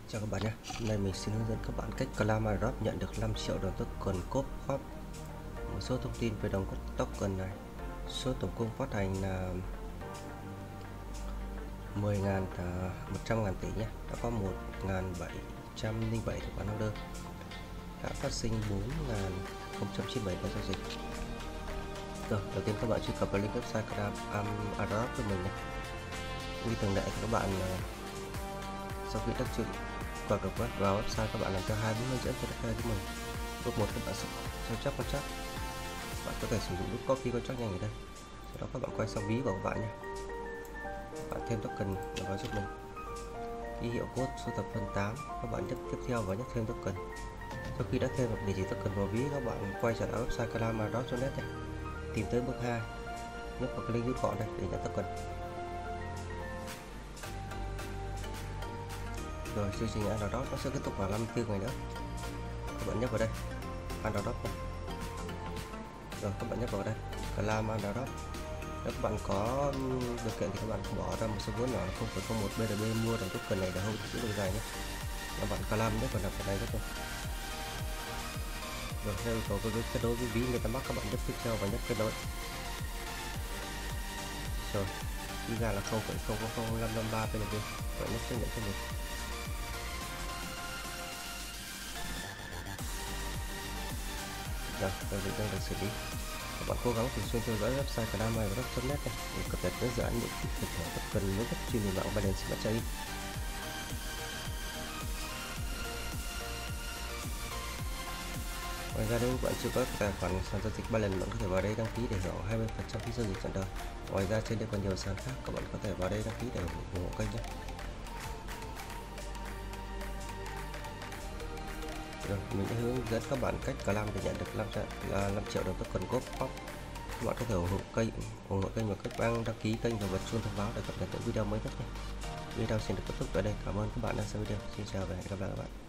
Chào các bạn nhé. Hôm nay mình xin hướng dẫn các bạn cách claim airdrop nhận được 5 triệu đồng token cốp Corp. Một số thông tin về đồng token này. Số tổng cung phát hành là 100.000 tỷ nhé. Đã có 1.707 tài khoản order. Đã phát sinh 4.097 cái giao dịch. Rồi, đầu tiên các bạn truy cập vào link website claim airdrop của mình nhé. Như thường lệ các bạn sau khi đăng ký hoặc được vào website, các bạn làm theo 2 bước hướng dẫn cho đất của mình. Bước 1, các bạn sao chép con chắc. Bạn có thể sử dụng nút copy con chắc nhanh ở đây. Sau đó các bạn quay sang ví của các bạn nhé. Bạn thêm token vào giúp mình. Ký hiệu code số tập phân 8. Các bạn nhấp tiếp theo và nhấp thêm token. Sau khi đã thêm một địa chỉ token vào ví, các bạn quay trở lại website claim.net nhé. Tìm tới bước 2, nhấp vào cái link rút gọn đây để nhận token. Rồi chương trình airdrop nó sẽ kết thúc vào 54 ngày nữa. Các bạn nhấp vào đây airdrop. Rồi các bạn nhấp vào đây claim airdrop. Nếu các bạn có điều kiện thì các bạn bỏ ra một số vốn nhỏ 0,01 BRB mua đồng token này để hỗ trợ đường dài nhé. Các bạn claim nhé, còn là cái này rất rồi. Rồi theo yêu cầu với kết nối với ví người ta mắc, các bạn nhấp tiếp theo và nhấp kết nối. Rồi đi ra là 0,000553 BRB. Vậy nhấp xác nhận cho mình. Rồi, giao dịch đang được xử lý. Các bạn cố gắng thường xuyên theo dõi website claim.net để cập nhật những dự án những thực thể token mới nhất trên nền tảng Binance Smart Chain. Ngoài ra nếu bạn chưa có tài khoản sàn giao dịch Binance, bạn có thể vào đây đăng ký để hưởng 20% phí giao dịch chọn đời. Ngoài ra trên đây còn nhiều sàn khác, các bạn có thể vào đây đăng ký để ủng hộ kênh nhé. Rồi, mình đã hướng dẫn các bạn cách claim để nhận được 5 triệu đồng token cốp. Các bạn có thể ủng hộ kênh bằng cách đăng ký kênh và bật chuông thông báo để cập nhật những video mới nhất nhé. Video xin được kết thúc tại đây. Cảm ơn các bạn đã xem video. Xin chào và hẹn gặp lại các bạn.